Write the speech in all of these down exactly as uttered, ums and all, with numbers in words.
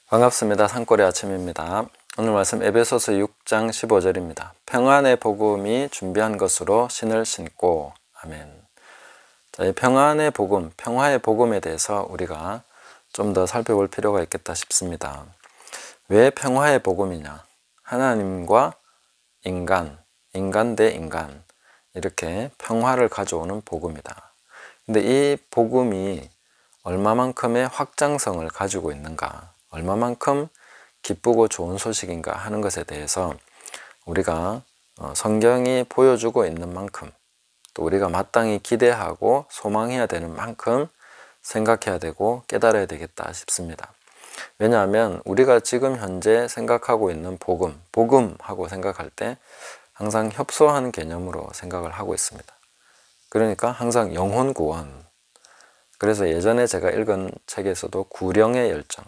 반갑습니다. 산골의 아침입니다. 오늘 말씀 에베소서 육 장 십오 절입니다. 평안의 복음이 준비한 것으로 신을 신고. 아멘. 자, 이 평안의 복음, 평화의 복음에 대해서 우리가 좀 더 살펴볼 필요가 있겠다 싶습니다. 왜 평화의 복음이냐? 하나님과 인간, 인간 대 인간, 이렇게 평화를 가져오는 복음이다. 근데 이 복음이 얼마만큼의 확장성을 가지고 있는가, 얼마만큼 기쁘고 좋은 소식인가 하는 것에 대해서 우리가 성경이 보여주고 있는 만큼, 또 우리가 마땅히 기대하고 소망해야 되는 만큼 생각해야 되고 깨달아야 되겠다 싶습니다. 왜냐하면 우리가 지금 현재 생각하고 있는 복음, 복음하고 생각할 때 항상 협소한 개념으로 생각을 하고 있습니다. 그러니까 항상 영혼 구원. 그래서 예전에 제가 읽은 책에서도 구령의 열정,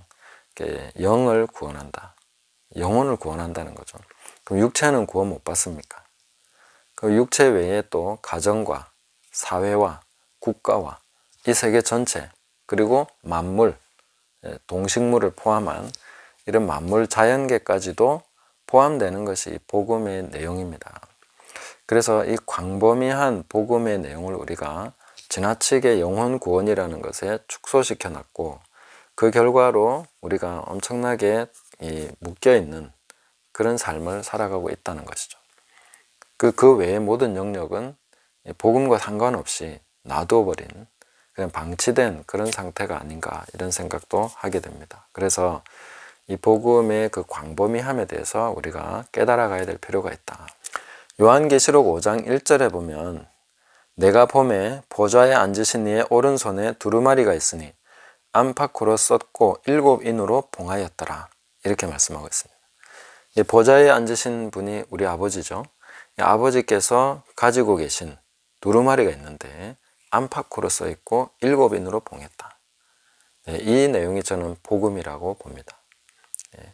영을 구원한다, 영혼을 구원한다는 거죠. 그럼 육체는 구원 못 받습니까? 그 육체 외에 또 가정과 사회와 국가와 이 세계 전체, 그리고 만물, 동식물을 포함한 이런 만물 자연계까지도 포함되는 것이 복음의 내용입니다. 그래서 이 광범위한 복음의 내용을 우리가 지나치게 영혼 구원이라는 것에 축소시켜 놨고, 그 결과로 우리가 엄청나게 이 묶여있는 그런 삶을 살아가고 있다는 것이죠. 그, 그 외의 모든 영역은 복음과 상관없이 놔두어버린, 그냥 방치된 그런 상태가 아닌가, 이런 생각도 하게 됩니다. 그래서 이 복음의 그 광범위함에 대해서 우리가 깨달아가야 될 필요가 있다. 요한계시록 오 장 일 절에 보면, 내가 봄에 보좌에 앉으신 이의 오른손에 두루마리가 있으니 안팎으로 썼고 일곱 인으로 봉하였더라, 이렇게 말씀하고 있습니다. 이 보좌에 앉으신 분이 우리 아버지죠. 이 아버지께서 가지고 계신 두루마리가 있는데 안팎으로 써 있고 일곱 인으로 봉했다. 네, 이 내용이 저는 복음이라고 봅니다. 네.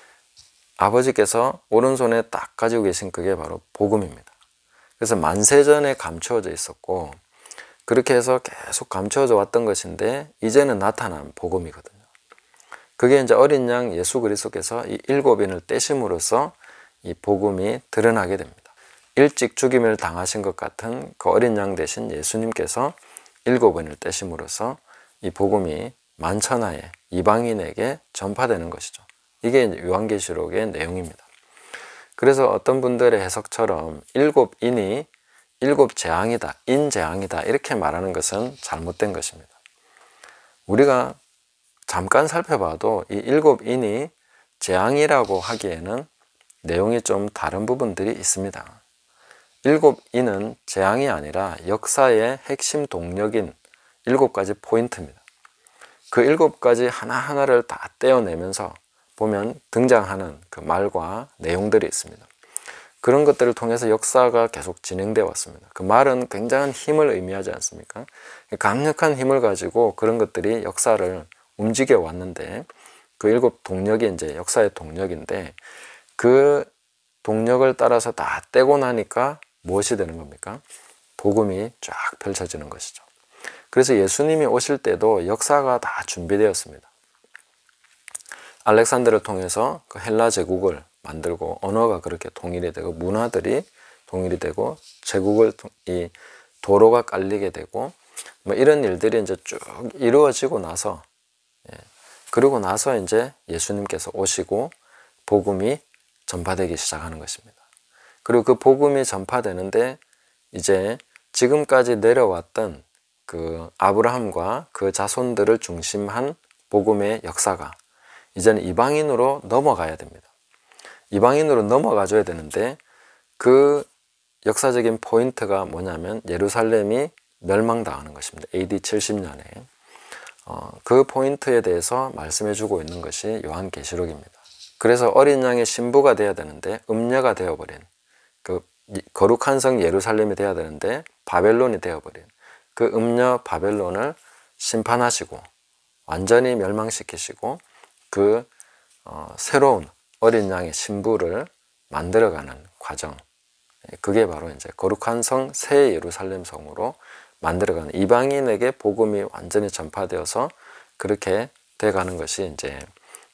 아버지께서 오른손에 딱 가지고 계신 그게 바로 복음입니다. 그래서 만세전에 감추어져 있었고, 그렇게 해서 계속 감추어져 왔던 것인데 이제는 나타난 복음이거든요. 그게 이제 어린 양 예수 그리스도께서 이 일곱 인을 떼심으로써 이 복음이 드러나게 됩니다. 일찍 죽임을 당하신 것 같은 그 어린 양 대신 예수님께서 일곱 인을 떼심으로써 이 복음이 만천하에 이방인에게 전파되는 것이죠. 이게 요한계시록의 내용입니다. 그래서 어떤 분들의 해석처럼 일곱 인이 일곱 재앙이다, 인재앙이다, 이렇게 말하는 것은 잘못된 것입니다. 우리가 잠깐 살펴봐도 이 일곱 인이 재앙이라고 하기에는 내용이 좀 다른 부분들이 있습니다. 일곱 인은 재앙이 아니라 역사의 핵심 동력인 일곱 가지 포인트입니다. 그 일곱 가지 하나하나를 다 떼어내면서 보면 등장하는 그 말과 내용들이 있습니다. 그런 것들을 통해서 역사가 계속 진행되어 왔습니다. 그 말은 굉장한 힘을 의미하지 않습니까? 강력한 힘을 가지고 그런 것들이 역사를 움직여 왔는데, 그 일곱 동력이 이제 역사의 동력인데, 그 동력을 따라서 다 떼고 나니까 무엇이 되는 겁니까? 복음이 쫙 펼쳐지는 것이죠. 그래서 예수님이 오실 때도 역사가 다 준비되었습니다. 알렉산더를 통해서 그 헬라 제국을 만들고, 언어가 그렇게 통일이 되고, 문화들이 통일이 되고, 제국을 이 도로가 깔리게 되고, 뭐 이런 일들이 이제 쭉 이루어지고 나서, 예, 그리고 나서 이제 예수님께서 오시고 복음이 전파되기 시작하는 것입니다. 그리고 그 복음이 전파되는데 이제 지금까지 내려왔던 그 아브라함과 그 자손들을 중심한 복음의 역사가 이제는 이방인으로 넘어가야 됩니다. 이방인으로 넘어가줘야 되는데, 그 역사적인 포인트가 뭐냐면 예루살렘이 멸망당하는 것입니다. 에이디 칠십 년에. 어, 그 포인트에 대해서 말씀해주고 있는 것이 요한계시록입니다. 그래서 어린 양의 신부가 되어야 되는데 음녀가 되어버린, 그 거룩한 성 예루살렘이 되어야 되는데 바벨론이 되어버린 그 음녀 바벨론을 심판하시고 완전히 멸망시키시고, 그 어, 새로운 어린 양의 신부를 만들어가는 과정, 그게 바로 이제 거룩한 성 새 예루살렘 성으로 만들어가는, 이방인에게 복음이 완전히 전파되어서 그렇게 돼가는 것이 이제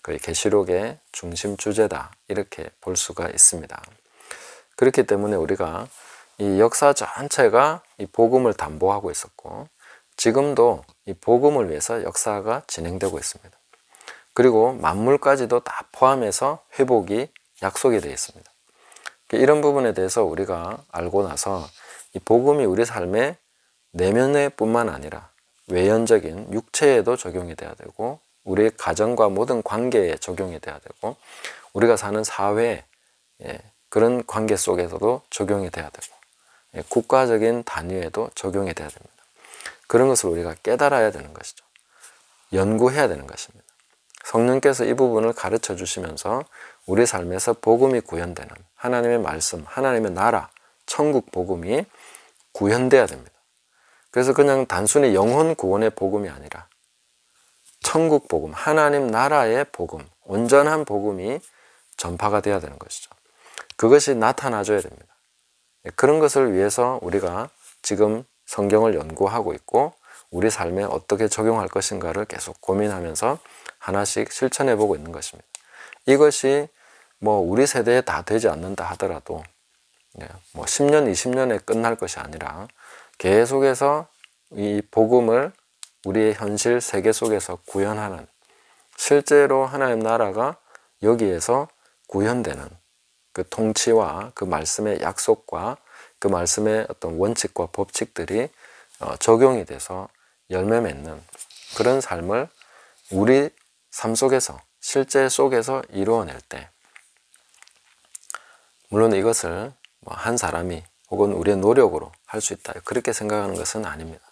거의 계시록의 중심 주제다 이렇게 볼 수가 있습니다. 그렇기 때문에 우리가 이 역사 전체가 이 복음을 담보하고 있었고 지금도 이 복음을 위해서 역사가 진행되고 있습니다. 그리고 만물까지도 다 포함해서 회복이 약속이 되어 있습니다. 이런 부분에 대해서 우리가 알고 나서 이 복음이 우리 삶의 내면에 뿐만 아니라 외연적인 육체에도 적용이 돼야 되고 우리의 가정과 모든 관계에 적용이 돼야 되고 우리가 사는 사회 그런 관계 속에서도 적용이 돼야 되고 국가적인 단위에도 적용이 돼야 됩니다. 그런 것을 우리가 깨달아야 되는 것이죠. 연구해야 되는 것입니다. 성령께서 이 부분을 가르쳐 주시면서 우리 삶에서 복음이 구현되는 하나님의 말씀, 하나님의 나라, 천국 복음이 구현돼야 됩니다. 그래서 그냥 단순히 영혼 구원의 복음이 아니라 천국 복음, 하나님 나라의 복음, 온전한 복음이 전파가 돼야 되는 것이죠. 그것이 나타나줘야 됩니다. 그런 것을 위해서 우리가 지금 성경을 연구하고 있고 우리 삶에 어떻게 적용할 것인가를 계속 고민하면서 하나씩 실천해 보고 있는 것입니다. 이것이 뭐 우리 세대에 다 되지 않는다 하더라도 뭐 십 년, 이십 년에 끝날 것이 아니라 계속해서 이 복음을 우리의 현실 세계 속에서 구현하는 실제로 하나님 나라가 여기에서 구현되는 그 통치와 그 말씀의 약속과 그 말씀의 어떤 원칙과 법칙들이 적용이 돼서 열매 맺는 그런 삶을 우리 삶 속에서 실제 속에서 이루어낼 때 물론 이것을 한 사람이 혹은 우리의 노력으로 할 수 있다 그렇게 생각하는 것은 아닙니다.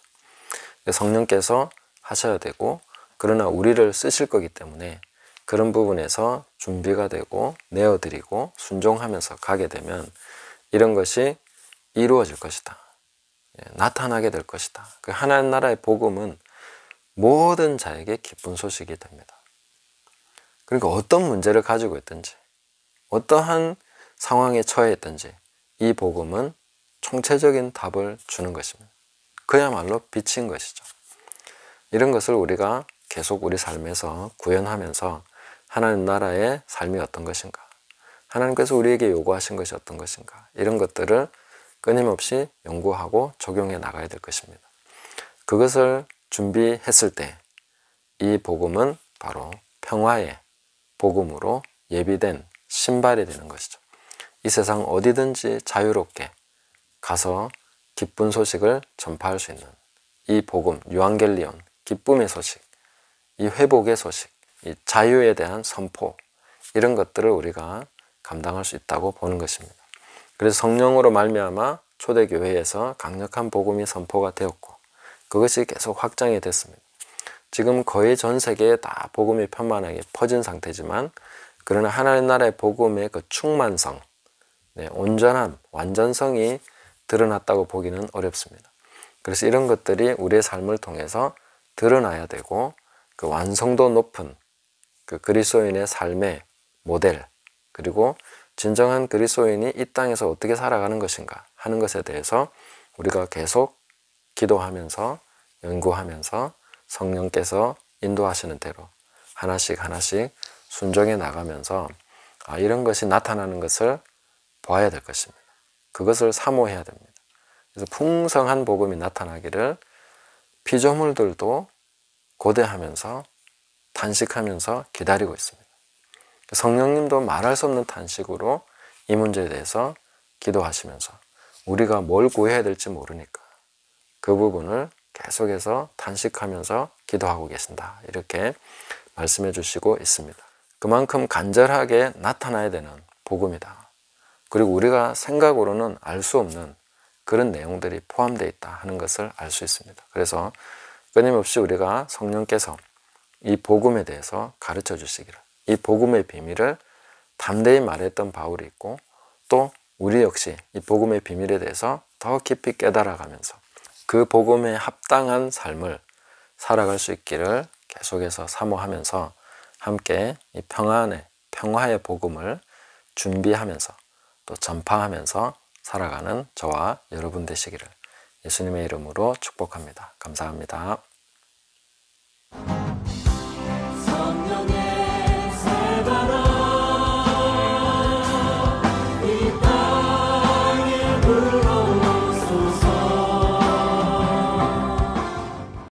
성령께서 하셔야 되고 그러나 우리를 쓰실 거기 때문에 그런 부분에서 준비가 되고 내어드리고 순종하면서 가게 되면 이런 것이 이루어질 것이다. 나타나게 될 것이다. 그 하나님 나라의 복음은 모든 자에게 기쁜 소식이 됩니다. 그러니까 어떤 문제를 가지고 있든지 어떠한 상황에 처해 있든지 이 복음은 총체적인 답을 주는 것입니다. 그야말로 빛인 것이죠. 이런 것을 우리가 계속 우리 삶에서 구현하면서 하나님 나라의 삶이 어떤 것인가, 하나님께서 우리에게 요구하신 것이 어떤 것인가, 이런 것들을 끊임없이 연구하고 적용해 나가야 될 것입니다. 그것을 준비했을 때 이 복음은 바로 평화의 복음으로 예비된 신발이 되는 것이죠. 이 세상 어디든지 자유롭게 가서 기쁜 소식을 전파할 수 있는 이 복음, 유앙겔리온, 기쁨의 소식, 이 회복의 소식, 이 자유에 대한 선포, 이런 것들을 우리가 감당할 수 있다고 보는 것입니다. 그래서 성령으로 말미암아 초대교회에서 강력한 복음이 선포가 되었고 그것이 계속 확장이 됐습니다. 지금 거의 전 세계에 다 복음이 편만하게 퍼진 상태지만 그러나 하나님 나라의 복음의 그 충만성, 네, 온전함, 완전성이 드러났다고 보기는 어렵습니다. 그래서 이런 것들이 우리의 삶을 통해서 드러나야 되고 그 완성도 높은 그 그리스도인의 삶의 모델 그리고 진정한 그리스도인이 이 땅에서 어떻게 살아가는 것인가 하는 것에 대해서 우리가 계속 기도하면서 연구하면서 성령께서 인도하시는 대로 하나씩 하나씩 순종해 나가면서 아, 이런 것이 나타나는 것을 봐야 될 것입니다. 그것을 사모해야 됩니다. 그래서 풍성한 복음이 나타나기를 피조물들도 고대하면서 탄식하면서 기다리고 있습니다. 성령님도 말할 수 없는 탄식으로 이 문제에 대해서 기도하시면서 우리가 뭘 구해야 될지 모르니까 그 부분을 계속해서 탄식하면서 기도하고 계신다. 이렇게 말씀해 주시고 있습니다. 그만큼 간절하게 나타나야 되는 복음이다. 그리고 우리가 생각으로는 알 수 없는 그런 내용들이 포함되어 있다 하는 것을 알 수 있습니다. 그래서 끊임없이 우리가 성령께서 이 복음에 대해서 가르쳐 주시기를 이 복음의 비밀을 담대히 말했던 바울이 있고 또 우리 역시 이 복음의 비밀에 대해서 더 깊이 깨달아가면서 그 복음에 합당한 삶을 살아갈 수 있기를 계속해서 사모하면서 함께 이 평안의 평화의 복음을 준비하면서 또 전파하면서 살아가는 저와 여러분 되시기를 예수님의 이름으로 축복합니다. 감사합니다.